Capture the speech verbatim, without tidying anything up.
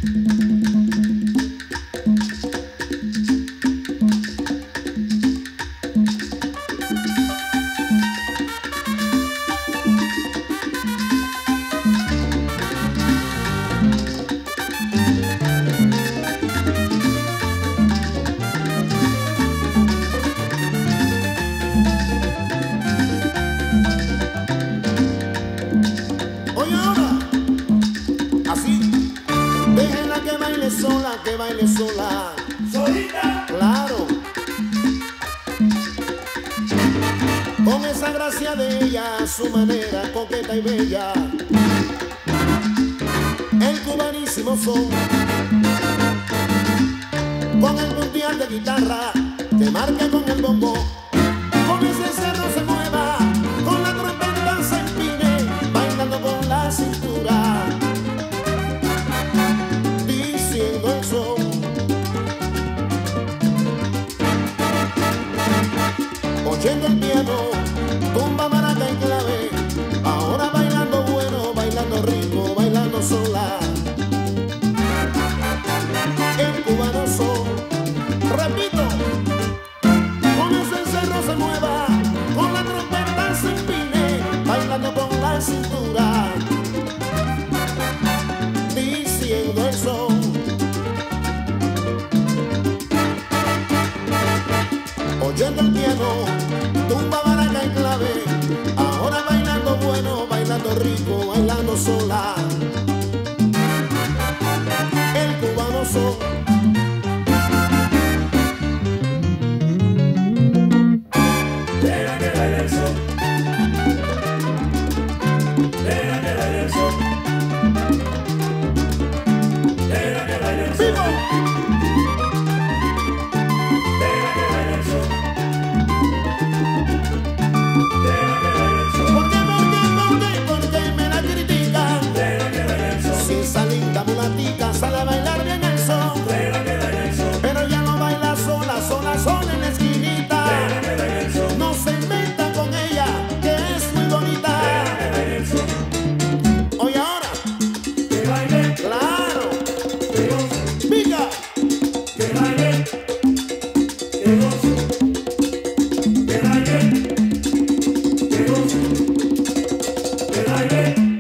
Sola, que baile sola, solita, claro, con esa gracia de ella, su manera coqueta y bella, el cubanísimo son, con el puntear de guitarra, te marca con el bombo, con ese cerro se mueva, con la trompeta se empine, bailando con la cintura. Oyendo el piano, tumba, maraca y clave, ahora bailando bueno, bailando rico, bailando sola. El cubano son, repito, con ese cerro se mueva, con la trompeta se empine, bailando con la cintura, diciendo el son. Oyendo el piano, tumba, maraca y clave, ahora bailando bueno, bailando rico, bailando sola. El cubano son. deja que baile el sol, deja que baile el sol, deja que baile el sol. ¡Vivo! Sale a bailar bien el son, pero ya no baila sola, sola, sola en la esquinita. No se meta con ella, que es muy bonita. Oye ahora, que baile, claro, que goce, pica, que baile, que goce, que baile, que goce, que baile.